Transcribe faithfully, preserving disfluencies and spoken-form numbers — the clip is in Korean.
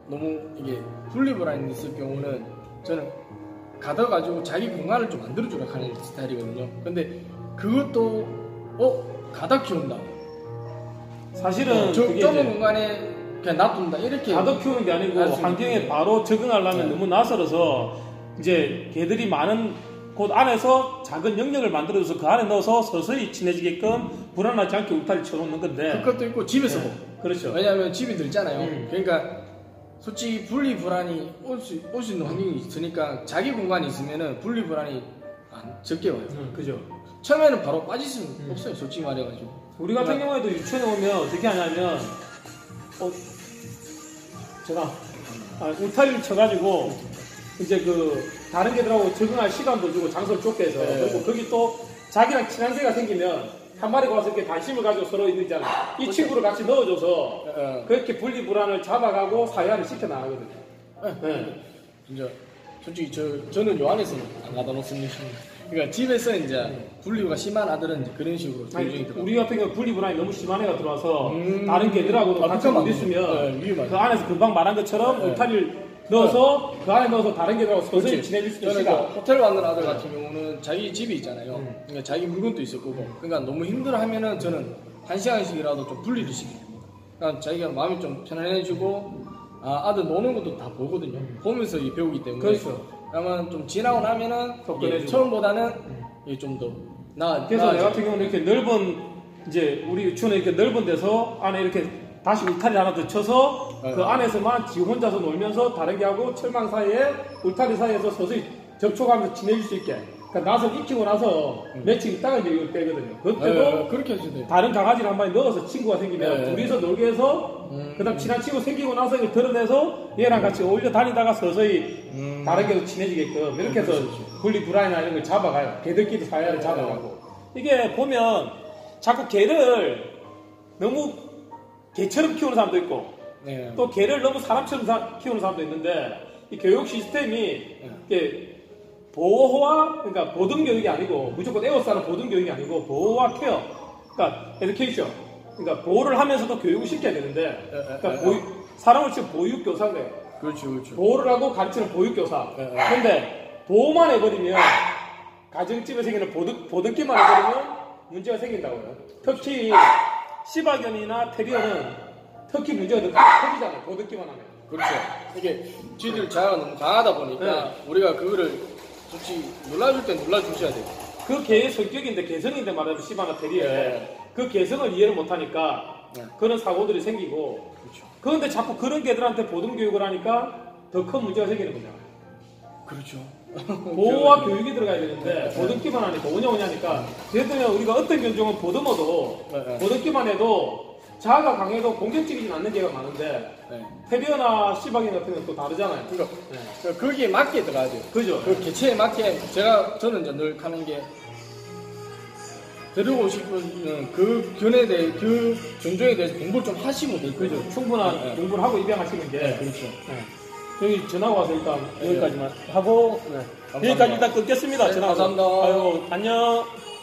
너무 이게 분리불안이 있을 경우는 저는 가둬가지고 자기 공간을 좀 만들어주라 하는 스타일이거든요. 근데 그것도 어 가둬 키운다. 사실은 저 좁은 공간에 그냥 놔둔다 이렇게 가둬 키우는 게 아니고 환경에 바로 적응하려면 네. 너무 낯설어서 이제 개들이 많은 곳 안에서 작은 영역을 만들어줘서 그 안에 넣어서 서서히 친해지게끔 불안하지 않게 울타리 쳐놓는 건데 그것도 있고 집에서 네. 그렇죠. 왜냐하면 집이 넓잖아요. 음. 그러니까 솔직히 분리불안이 올 수 올 수 있는 환경이 있으니까 자기 공간이 있으면은 분리불안이 안 적게 와요. 음, 그죠. 처음에는 바로 빠질 수는 음. 없어요. 솔직히 말해가지고 우리 같은 그러니까, 경우에도 유치원에 오면 어떻게 하냐면 어 제가 아, 울타리를 쳐가지고 이제 그 다른 개들하고 적응할 시간도 주고 장소를 좁게 해서 네. 그리고 거기 또 자기랑 친한 개가 생기면 한 마리가 와서 이렇게 관심을 가지고 서로 있잖아요. 이 친구를 같이 넣어줘서 네. 그렇게 분리불안을 잡아가고 사회화를 시켜나가거든요. 네. 네. 진짜 솔직히 저, 저는 요 안에서는 안 가다 놓습니다. 그러니까 집에서 이제 분리가 심한 아들은 이제 그런 식으로 아니, 우리 같은 경우 분리불안이 너무 심한 애가 들어와서 음... 다른 개들하고도 아, 같이 못 있으면 네, 그 안에서 금방 말한 것처럼 네. 울타리를 넣어서 네. 그 안에 넣어서 다른 개들하고 서서히 지내줄 수 있으니까 호텔 왔는 아들 같은 경우는 자기 집이 있잖아요. 음. 그러니까 자기 물건도 있을 거고 그러니까 너무 힘들어하면은 저는 한 시간씩이라도 좀 분리를 시킵니다. 그러니까 자기가 마음이 좀 편안해지고 아, 아들 노는 것도 다 보거든요. 음. 보면서 배우기 때문에 그렇죠. 그러면 좀 지나고 나면은 예, 처음보다는 예, 좀 더 나. 그래서 내 같은 경우는 이렇게 넓은 이제 우리 유치원에 이렇게 넓은 데서 안에 이렇게 다시 울타리 하나 더 쳐서 네. 그 안에서만 지 혼자서 놀면서 다른 개하고 철망 사이에 울타리 사이에서 서서히 접촉하면서 지내줄 수 있게. 그러니까 나서 익히고 나서 음. 며칠 있다가 이제 이걸 빼거든요. 그때도 네, 그렇게 해주세요. 다른 강아지를 한 마리 넣어서 친구가 생기면 네. 둘이서 놀게 해서 음. 그다음 친한 친구 생기고 나서 이걸 드러내서 얘랑 같이 어울려 다니다가 서서히 음. 다른 개도 친해지게끔 이렇게 해서 분리불안이나 이런 걸 잡아가요. 개들끼리 사회를 네. 잡아가고 이게 보면 자꾸 개를 너무 개처럼 키우는 사람도 있고 네. 또 개를 너무 사람처럼 사, 키우는 사람도 있는데 이 교육 시스템이 네. 이게 보호와 그러니까 보등 교육이 아니고 무조건 에워싸는 보등 교육이 아니고 보호와 케어 그러니까 에듀케이션 그러니까 보호를 하면서도 교육을 시켜야 되는데 그러니까 보유, 사람을 지금 보육교사인데 그렇죠, 그렇죠. 보호를 하고 가르치는 보육교사 그런데 보호만 해버리면 가정집에 생기는 보등, 보등기만 해버리면 문제가 생긴다고요. 특히 시바견이나 테리어는 특히 문제가 더 커지잖아요. 보듬기만 하면. 그렇죠. 이게 쥐들 자아가 너무 강하다 보니까 네. 우리가 그거를 솔직히 놀라줄 땐 놀라주셔야 돼요. 그 개의 성격인데 개성인데 말하면 시바나 테리어 네. 그 개성을 이해를 못하니까 네. 그런 사고들이 생기고 그렇죠. 그런데 자꾸 그런 개들한테 보듬 교육을 하니까 더 큰 문제가 생기는 거죠. 그렇죠. 보호와 교육이 들어가야 되는데 네. 보듬기만 하니까 오냐오냐 하니까 예를 들면 우리가 어떤 견종은 보듬어도 네. 보듬기만 해도 자아가 강해도 공격적이진 않는 개가 많은데 네. 테리어나 시바견 같은 건 또 다르잖아요. 그러니까 네. 거기에 맞게 들어가야 돼요. 그죠? 그 개체에 맞게 제가 저는 이제 늘 하는 게 데리고 싶은 그 견에 대해 그 견종에 대해서 공부를 좀 하시고 그죠? 충분한 네. 공부를 하고 입양하시는 게 네, 그렇죠. 네. 여기 전화 와서 일단 네. 여기까지만 하고 네. 여기까지 일단 끊겠습니다. 네, 전화 감사합니다. 아유, 안녕.